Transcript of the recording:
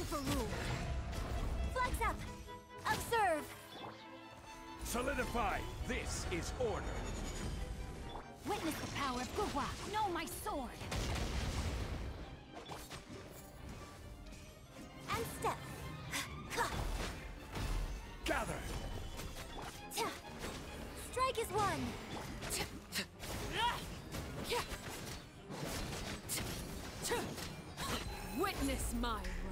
for rule. Flags up! Observe! Solidify! This is order! Witness the power of Guhua! Know my sword! And step! Gather! Strike is one! Witness my